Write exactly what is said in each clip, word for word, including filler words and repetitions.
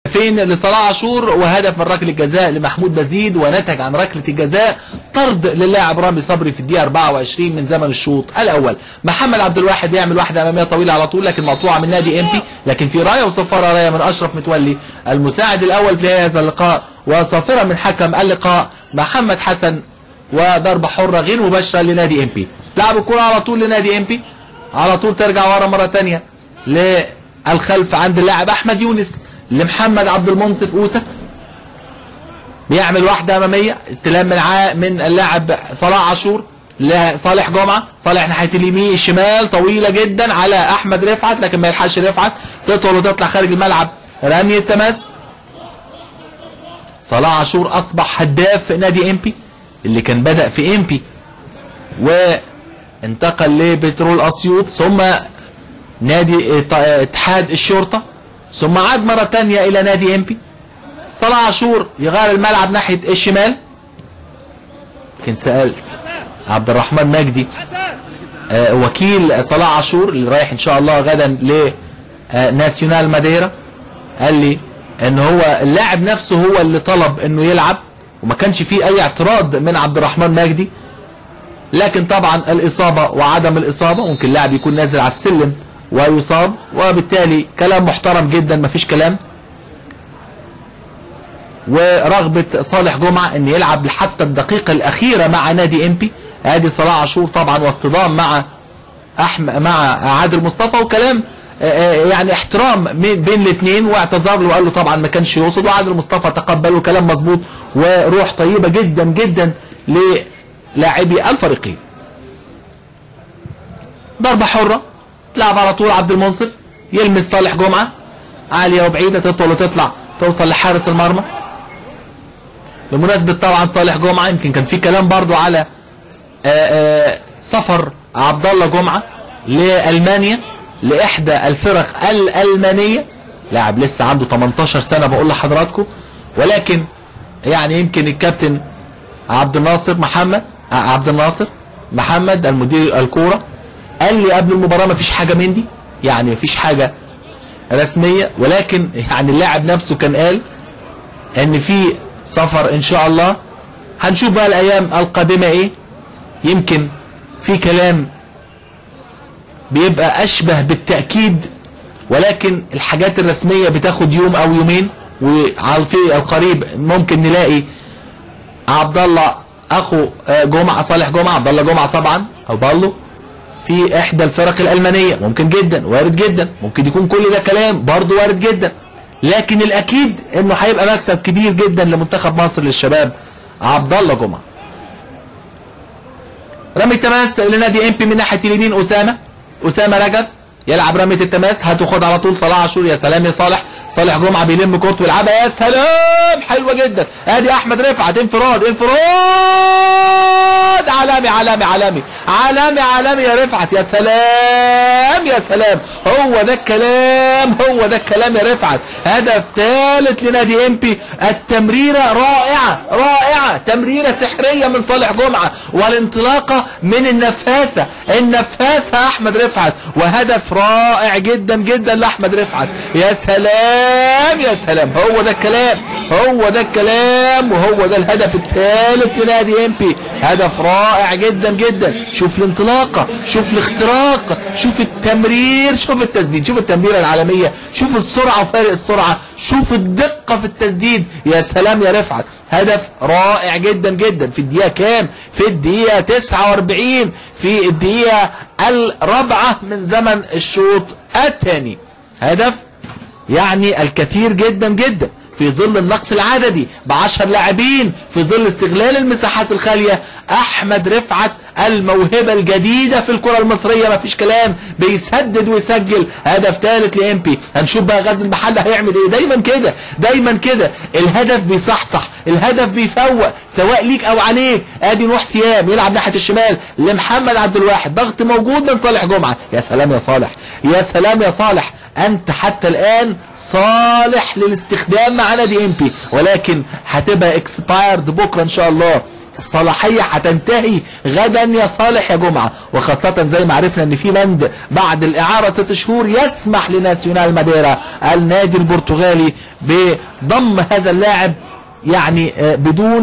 فين لصلاح عاشور، وهدف من ركله الجزاء لمحمود مزيد، ونتج عن ركله الجزاء طرد للاعب رامي صبري في الدقيقه أربعة وعشرين من زمن الشوط الاول. محمد عبد الواحد يعمل واحده اماميه طويله على طول لكن مقطوعه من نادي امبي، لكن في رايه وصفاره رايه من اشرف متولي المساعد الاول في هذا اللقاء، وصافره من حكم اللقاء محمد حسن، وضربه حره غير مباشره لنادي امبي. لعب الكره على طول لنادي امبي، على طول ترجع ورا مره ثانيه للخلف عند اللاعب احمد يونس لمحمد عبد المنصف اوسه، بيعمل واحده اماميه استلام من ع... من اللاعب صلاح عاشور لصالح جمعه، صالح ناحيه اليمين الشمال طويله جدا على احمد رفعت لكن ما يلحقش رفعت، تطول وتطلع خارج الملعب، رمي التماس. صلاح عاشور اصبح هداف نادي امبي اللي كان بدأ في امبي وانتقل لبترول اسيوط ثم نادي اتحاد الشرطه ثم عاد مره ثانيه الى نادي امبي. صلاح عاشور يغير الملعب ناحيه الشمال. كنت سالت عبد الرحمن مجدي آه وكيل صلاح عاشور اللي رايح ان شاء الله غدا ل ناسيونال ماديرا، قال لي ان هو اللاعب نفسه هو اللي طلب انه يلعب وما كانش فيه اي اعتراض من عبد الرحمن مجدي، لكن طبعا الاصابه وعدم الاصابه ممكن اللاعب يكون نازل على السلم ويصاب، وبالتالي كلام محترم جدا مفيش كلام. ورغبه صالح جمعه ان يلعب لحتى الدقيقه الاخيره مع نادي امبي، ادي صلاح عاشور طبعا واصطدام مع احمد مع عادل مصطفى، وكلام يعني احترام بين الاثنين، واعتذر له وقال له طبعا ما كانش يقصد، وعادل مصطفى تقبله، كلام مظبوط وروح طيبه جدا جدا للاعبي الفريقين. ضربه حره تلعب على طول عبد المنصف يلمس صالح جمعه عاليه وبعيده تطول وتطلع توصل لحارس المرمى. بمناسبه طبعا صالح جمعه يمكن كان في كلام برضو على آآ آآ سفر عبد الله جمعه لالمانيا لاحدى الفرق الالمانيه، لاعب لسه عنده تمنتاشر سنه بقول لحضراتكم، ولكن يعني يمكن الكابتن عبد الناصر محمد عبد الناصر محمد المدير الكوره قال لي قبل المباراه ما فيش حاجه من دي، يعني ما فيش حاجه رسميه، ولكن يعني اللاعب نفسه كان قال ان في سفر ان شاء الله. هنشوف بقى الايام القادمه ايه، يمكن في كلام بيبقى اشبه بالتاكيد، ولكن الحاجات الرسميه بتاخد يوم او يومين، وعلى في القريب ممكن نلاقي عبد الله اخو جمعه صالح جمعه عبد الله جمعه طبعا او بالو في احدى الفرق الالمانيه، ممكن جدا وارد جدا، ممكن يكون كل ده كلام برضه وارد جدا، لكن الاكيد انه هيبقى مكسب كبير جدا لمنتخب مصر للشباب عبد الله جمعه. رمي التماس لنادي امبي من ناحيه اليمين، اسامه اسامه رجب يلعب رميه التماس، هتاخد على طول صلاح عاشور، يا سلام يا صالح، صالح جمعه بيلم كورته ويلعبها، يا سلام حلوه جدا، ادي احمد رفعت انفراد انفراد عالمي عالمي عالمي عالمي عالمي يا رفعت، يا سلام يا سلام، هو ده الكلام هو ده الكلام يا رفعت. هدف ثالث لنادي امبي، التمريره رائعه رائعه، تمريره سحريه من صالح جمعه، والانطلاقه من النفاسه النفاسه احمد رفعت، وهدف رائع جدا جدا لاحمد رفعت، يا سلام يا سلام، هو ده الكلام هو ده الكلام وهو ده الهدف الثالث لنادي امبي، هدف رائع جدا جدا. شوف الانطلاقه، شوف الاختراق، شوف التمرير، شوف التسديد، شوف التمريره العالميه، شوف السرعه وفارق السرعه، شوف الدقه في التسديد، يا سلام يا رفعت، هدف رائع جدا جدا. في الدقيقه كام؟ في الدقيقه تسعة وأربعين، في الدقيقه الرابعه من زمن الشوط الثاني، هدف يعني الكثير جدا جدا في ظل النقص العددي بعشر لاعبين، في ظل استغلال المساحات الخاليه. احمد رفعت الموهبه الجديده في الكره المصريه مفيش كلام، بيسدد ويسجل، هدف ثالث لامبي. هنشوف بقى غزل المحله هيعمل ايه، دايما كده دايما كده، الهدف بيصحصح، الهدف بيفوق سواء ليك او عليك. ادي نوح ثياب يلعب ناحيه الشمال لمحمد عبد الواحد، ضغط موجود من صالح جمعه، يا سلام يا صالح يا سلام يا صالح، انت حتى الان صالح للاستخدام مع نادي امبي، ولكن هتبقى اكسبايرد بكره ان شاء الله الصلاحيه هتنتهي غدا يا صالح يا جمعه، وخاصه زي ما عرفنا ان في بند بعد الاعاره ست شهور يسمح لناسيونال ماديرا النادي البرتغالي بضم هذا اللاعب يعني بدون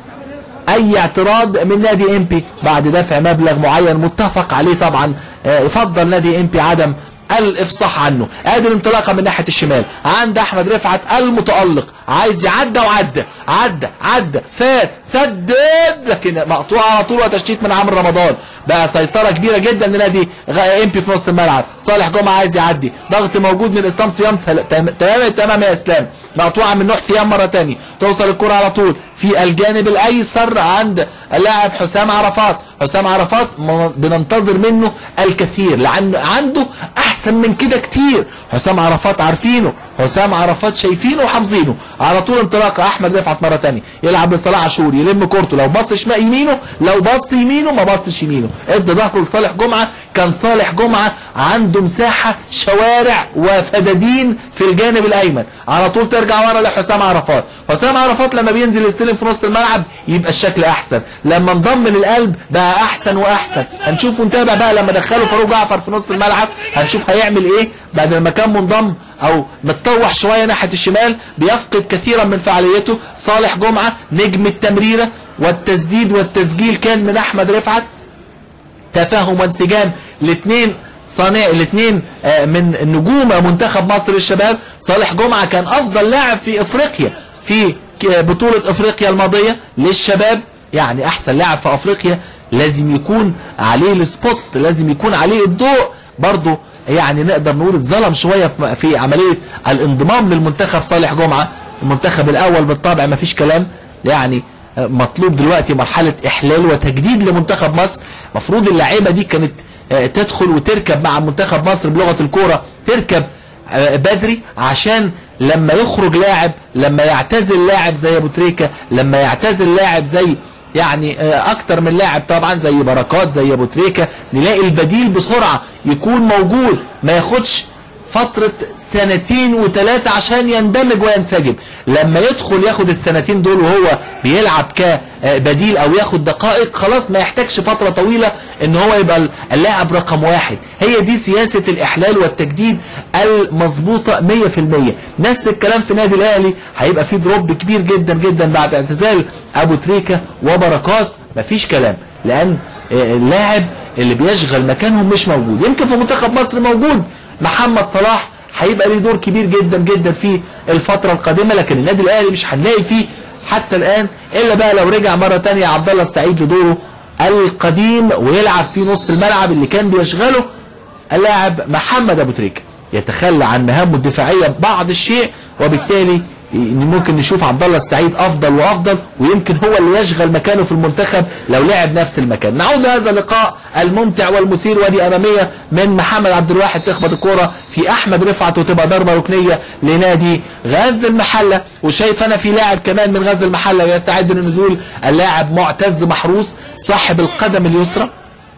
اي اعتراض من نادي امبي بعد دفع مبلغ معين متفق عليه. طبعا يفضل نادي امبي عدم الافصاح عنه. ادي الانطلاقه من ناحيه الشمال عند احمد رفعت المتالق، عايز يعدى وعدى، عدى عدى فات سدد، لكن مقطوعه على طول وتشتيت من عمرو رمضان. بقى سيطره كبيره جدا لنادي امبي في نص الملعب. صالح جمعه عايز يعدي، ضغط موجود من اسلام صيام تمام تمام يا اسلام، مقطوعه من نوح صيام مره ثانيه، توصل الكره على طول في الجانب الايسر عند اللاعب حسام عرفات. حسام عرفات بننتظر منه الكثير لانه عنده احسن من كده كتير. حسام عرفات عارفينه، حسام عرفات شايفينه وحافظينه. على طول انطلاقه احمد رفعت مره ثانيه، يلعب لصلاح عاشور، يلم كورته، لو بص شمال يمينه، لو بص يمينه ما بصش يمينه، ادى ظهره لصالح جمعه. كان صالح جمعه عنده مساحه شوارع وفدادين في الجانب الايمن. على طول ترجع ورا لحسام عرفات. حسام عرفات لما بينزل يستلم في نص الملعب يبقى الشكل احسن، لما انضم للقلب بقى احسن واحسن. هنشوف ونتابع بقى لما دخلوا فاروق جعفر في نص الملعب، هنشوف هيعمل ايه بعد ما كان منضم او متطوح شويه ناحيه الشمال، بيفقد كثيرا من فعاليته. صالح جمعه نجم التمريره والتسديد والتسجيل كان من احمد رفعت. تفاهم وانسجام الاثنين صانع الاثنين من نجوم منتخب مصر للشباب. صالح جمعه كان افضل لاعب في افريقيا في بطوله افريقيا الماضيه للشباب، يعني احسن لاعب في افريقيا لازم يكون عليه السبوت، لازم يكون عليه الضوء. برضه يعني نقدر نقول اتظلم شويه في عمليه الانضمام للمنتخب صالح جمعه. المنتخب الاول بالطبع ما فيش كلام، يعني مطلوب دلوقتي مرحله احلال وتجديد لمنتخب مصر. مفروض اللعيبه دي كانت تدخل وتركب مع منتخب مصر بلغه الكوره، تركب بدري عشان لما يخرج لاعب، لما يعتزل لاعب زي ابو تريكه، لما يعتزل لاعب زي يعني اكتر من لاعب طبعا زي بركات زي ابو تريكه، نلاقي البديل بسرعه يكون موجود، ما ياخدش فترة سنتين وثلاثة عشان يندمج وينسجم. لما يدخل ياخد السنتين دول وهو بيلعب كبديل او ياخد دقائق، خلاص ما يحتاجش فترة طويلة ان هو يبقى اللاعب رقم واحد. هي دي سياسة الاحلال والتجديد المظبوطة مية في المية. نفس الكلام في نادي الاهلي، هيبقى في دروب كبير جدا جدا بعد اعتزال ابو تريكة وبركات، مفيش كلام، لان اللاعب اللي بيشغل مكانهم مش موجود. يمكن في منتخب مصر موجود محمد صلاح، هيبقى ليه دور كبير جدا جدا في الفترة القادمة، لكن النادي الاهلي مش هنلاقي فيه حتى الان، الا بقى لو رجع مرة تانية عبد الله السعيد لدوره القديم ويلعب في نص الملعب اللي كان بيشغله اللاعب محمد ابو تريكة، يتخلى عن مهامه الدفاعية بعض الشيء، وبالتالي ممكن نشوف عبد الله السعيد افضل وافضل، ويمكن هو اللي يشغل مكانه في المنتخب لو لعب نفس المكان. نعود لهذا اللقاء الممتع والمثير، ودي اماميه من محمد عبد الواحد تخبط الكوره في احمد رفعت وتبقى ضربه ركنيه لنادي غزل المحله. وشايف انا في لاعب كمان من غزل المحله ويستعد للنزول، اللاعب معتز محروس صاحب القدم اليسرى.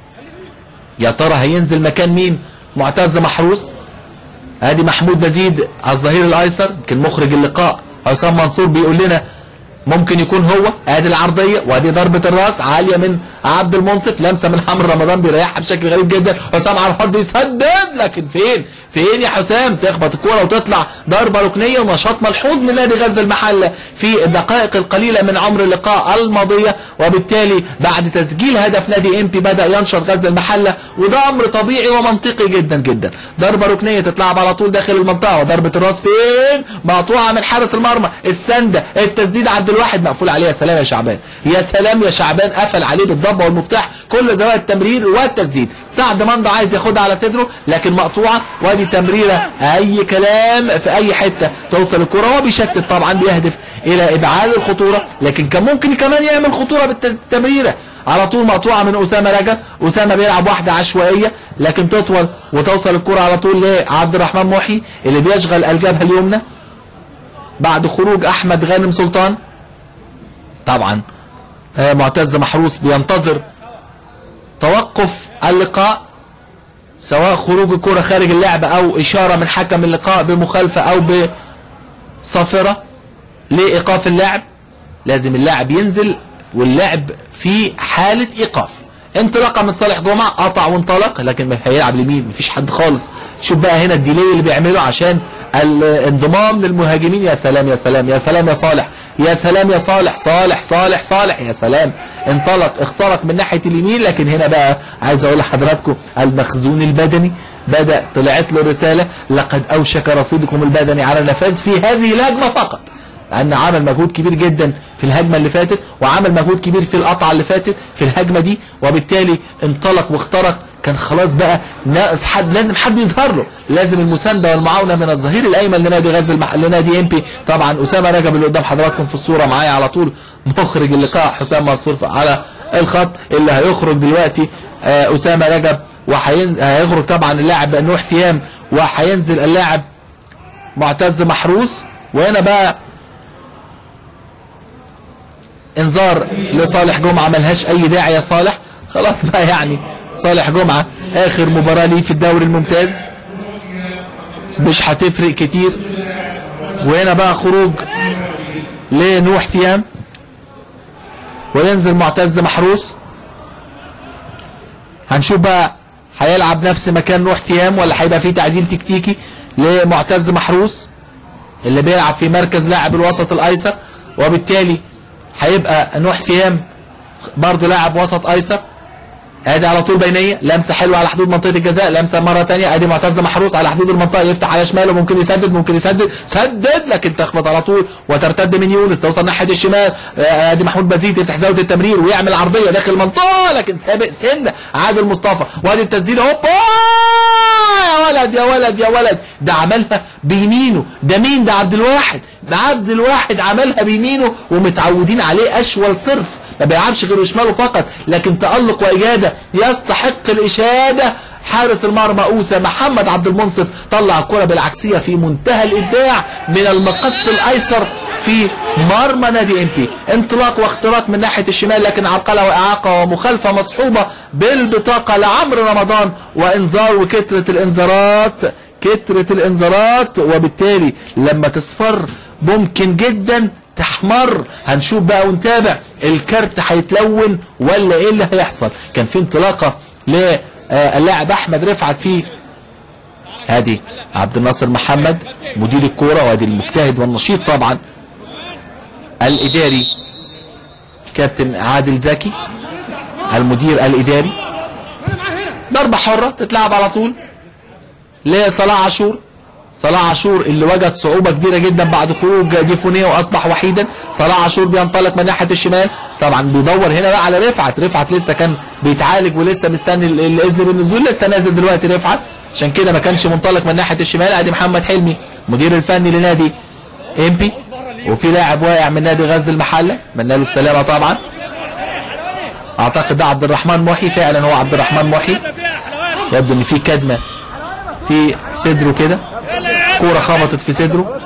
يا ترى هينزل مكان مين؟ معتز محروس. ادي محمود مزيد على الظهير الايسر، يمكن مخرج اللقاء حسام منصور بيقول لنا ممكن يكون هو. ادي العرضيه وادي ضربه الراس عاليه من عبد المنصف، لمسه من عمرو رمضان بيريحها بشكل غريب جدا. حسام عرفات بيسدد، لكن فين فين يا حسام؟ تخبط الكوره وتطلع ضربه ركنيه، ونشاط ملحوظ من نادي غزل المحله في الدقائق القليله من عمر اللقاء الماضيه. وبالتالي بعد تسجيل هدف نادي امبي بدا ينشط غزل المحله، وده امر طبيعي ومنطقي جدا جدا. ضربه ركنيه تتلعب على طول داخل المنطقه، وضربه الراس فين؟ مقطوعه من حارس المرمى. السنده التسديد عبد الواحد مقفول عليه. يا سلام يا شعبان، يا سلام يا شعبان، قفل عليه بالضبه والمفتاح كل زوايا التمرير والتسديد. سعد منضع عايز ياخدها على صدره لكن مقطوعه، وادي تمريره اي كلام في اي حته توصل الكره. هو بيشتت طبعا، بيهدف الى ابعاد الخطوره، لكن كان ممكن كمان يعمل خطوره بالتمريره. على طول مقطوعه من اسامه رجب، اسامه بيلعب واحده عشوائيه لكن تطول وتوصل الكره على طول لعبد الرحمن محي اللي بيشغل الجبهه اليمنى بعد خروج احمد غانم سلطان. طبعا معتز محروس بينتظر توقف اللقاء، سواء خروج الكرة خارج اللعب او اشارة من حكم اللقاء بمخالفة او بصافرة لايقاف اللعب. لازم اللاعب ينزل واللعب في حاله ايقاف. انطلاقه من صالح جمعه، قطع وانطلق لكن هيلعب اليمين، مفيش حد خالص. شوف بقى هنا الديلي اللي بيعمله عشان الانضمام للمهاجمين. يا سلام يا سلام يا سلام يا صالح، يا سلام يا صالح، صالح صالح صالح يا سلام. انطلق اخترق من ناحيه اليمين، لكن هنا بقى عايز اقول لحضراتكم المخزون البدني بدا طلعت له رساله: لقد اوشك رصيدكم البدني على النفاذ في هذه الهجمه فقط. لأن عمل مجهود كبير جدا في الهجمة اللي فاتت، وعمل مجهود كبير في القطعة اللي فاتت في الهجمة دي، وبالتالي انطلق واخترق. كان خلاص بقى ناقص حد، لازم حد يظهر له، لازم المساندة والمعاونة من الظهير الأيمن لنادي غزل المح... لنادي إمبي. طبعا أسامة رجب اللي قدام حضراتكم في الصورة معايا على طول، مخرج اللقاء حسام منصور على الخط. اللي هيخرج دلوقتي أسامة رجب، وهيخرج طبعا اللاعب نوح ثيام، وهينزل اللاعب معتز محروس. وهنا بقى انذار لصالح جمعه، ملهاش اي داعي يا صالح، خلاص بقى يعني صالح جمعه اخر مباراه ليه في الدوري الممتاز، مش هتفرق كتير. وهنا بقى خروج لنوح ثيام، وينزل معتز محروس. هنشوف بقى هيلعب نفس مكان نوح ثيام ولا هيبقى فيه تعديل تكتيكي لمعتز محروس اللي بيلعب في مركز لاعب الوسط الايسر، وبالتالي هيبقى نوح ثيام برضه لاعب وسط ايسر. ادي على طول بينيه، لمسه حلوه على حدود منطقه الجزاء، لمسه مره ثانيه، ادي معتز محروس على حدود المنطقه، يفتح على شماله، ممكن يسدد ممكن يسدد سدد، لكن تخبط على طول وترتد من يونس، توصل ناحيه الشمال. ادي محمود بزيد يفتح زاويه التمرير ويعمل عرضيه داخل المنطقه، لكن سابق سنه عادل مصطفى. وادي التسديده، هوبا يا ولد يا ولد يا ولد، ده عملها بيمينه. ده مين ده؟ عبد الواحد، ده عبد الواحد عملها بيمينه، ومتعودين عليه اشول صرف، ما بيلعبش غير بشماله فقط، لكن تألق وإجادة يستحق الإشادة. حارس المرمى أوسى محمد عبد المنصف طلع الكرة بالعكسية في منتهى الإبداع من المقص الأيسر في مرمى نادي إمبي. انطلاق واختراق من ناحية الشمال، لكن عرقلة وإعاقة ومخالفة مصحوبة بالبطاقة لعمرو رمضان، وإنذار. وكترة الإنذارات كترة الإنذارات، وبالتالي لما تصفر ممكن جدا تحمر. هنشوف بقى ونتابع الكارت هيتلون ولا ايه اللي هيحصل. كان في انطلاقه للاعب احمد رفعت في ادي عبد الناصر محمد مدير الكوره، وادي المجتهد والنشيط طبعا الاداري كابتن عادل زكي المدير الاداري. ضربه حره تتلعب على طول لصلاح عاشور. صلاح عاشور اللي وجد صعوبة كبيرة جدا بعد خروج ديفونيه واصبح وحيدا. صلاح عاشور بينطلق من ناحية الشمال، طبعا بيدور هنا بقى على رفعت. رفعت لسه كان بيتعالج ولسه مستني الاذن بالنزول، لسه نازل دلوقتي رفعت، عشان كده ما كانش منطلق من ناحية الشمال. ادي محمد حلمي مدير الفني لنادي إمبي، وفي لاعب واقع من نادي غزل المحلة، اتمنى له السلامة طبعا. اعتقد ده عبد الرحمن محي، فعلا هو عبد الرحمن محي، يبدو ان في كدمة في صدره كده، كورة خبطت في صدره،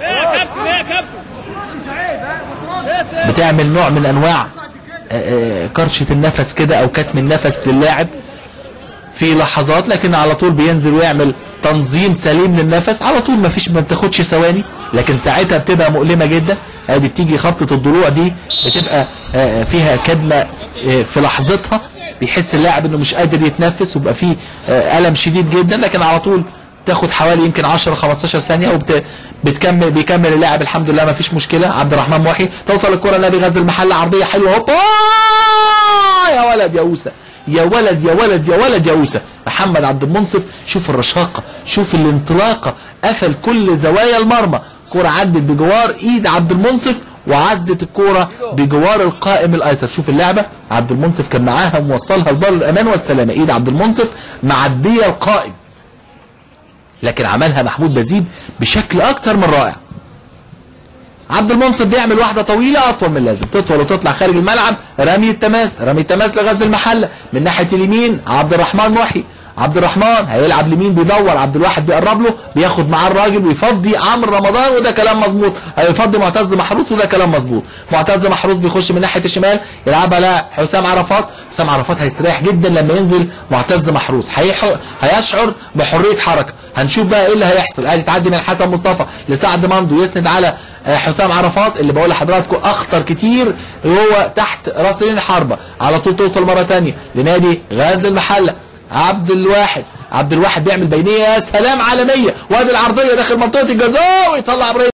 بتعمل نوع من انواع كرشة النفس كده او كتم النفس للاعب في لحظات، لكن على طول بينزل ويعمل تنظيم سليم للنفس على طول، ما فيش ما بتاخدش ثواني، لكن ساعتها بتبقى مؤلمة جدا. ادي بتيجي خبطة الضلوع دي بتبقى فيها كدمة في لحظتها، بيحس اللاعب انه مش قادر يتنفس وبقى فيه ألم شديد جدا، لكن على طول تاخد حوالي يمكن عشرة خمستاشر ثانيه وبتكمل بيكمل اللاعب الحمد لله ما فيش مشكله. عبد الرحمن محي توصل الكره لنادي غزل المحله، عرضيه حلوه، هوبا يا ولد يا اوسى، يا ولد يا ولد يا ولد يا اوسى. محمد عبد المنصف شوف الرشاقه، شوف الانطلاقه، قفل كل زوايا المرمى. كره عدت بجوار ايد عبد المنصف وعدت الكوره بجوار القائم الايسر. شوف اللعبه، عبد المنصف كان معاها موصلها لبر الامان والسلامه، ايد عبد المنصف معديه القائم، لكن عملها محمود بزيد بشكل اكتر من رائع. عبد المنصف بيعمل واحده طويله اطول من اللازم، تطول وتطلع خارج الملعب. رمي التماس، رمي التماس لغزل المحله من ناحيه اليمين. عبد الرحمن محي، عبد الرحمن هيلعب اليمين، بيدور عبد الواحد بيقرب له، بياخد معاه الراجل ويفضي عمرو رمضان، وده كلام مظبوط. هيفضي معتز محروس، وده كلام مظبوط. معتز محروس بيخش من ناحيه الشمال يلعبها لحسام عرفات. حسام عرفات هيستريح جدا لما ينزل معتز محروس، هيشعر بحريه حركه. هنشوف بقى ايه اللي هيحصل. ادي تعدي من حسن مصطفى لسعد مندو، يسند على حسام عرفات اللي بقول لحضراتكم اخطر كتير وهو تحت راسين الحربه، على طول توصل مره ثانيه لنادي غزل المحله. عبد الواحد عبد الواحد بيعمل بينيه، يا سلام عالميه، وادي العرضيه داخل منطقه الجزاء ويطلع ابراهيم